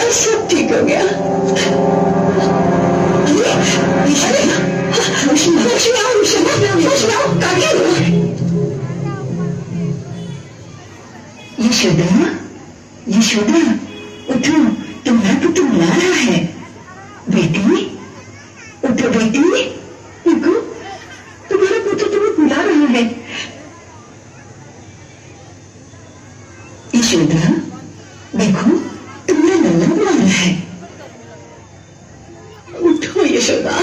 सब ठीक हो गया। यशोदा, यशोदा, उठो, तुम्हारा पुत्र बुला रहा है। बेटी, उठो बेटी, देखो तुम्हारा पुत्र तुम्हें बुला रहा है। यशोदा, देखो तुम्हारा नन्ना बुला रहा है। उठो यशोदा।